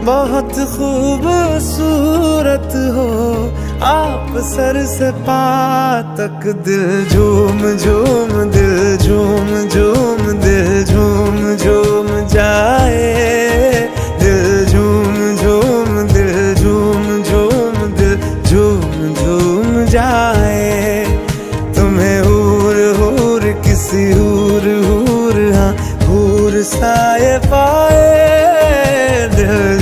बहुत खूबसूरत हो आप सर से पाँव तक। दिल झूम झूम दिल झूम झूम दिल झूम झूम जाए। दिल झूम झूम दिल झूम झूम दिल झूम झूम जाए। तुम्हें हूर हूर किसी हूर हूर हाँ हूर साए पाए। दिल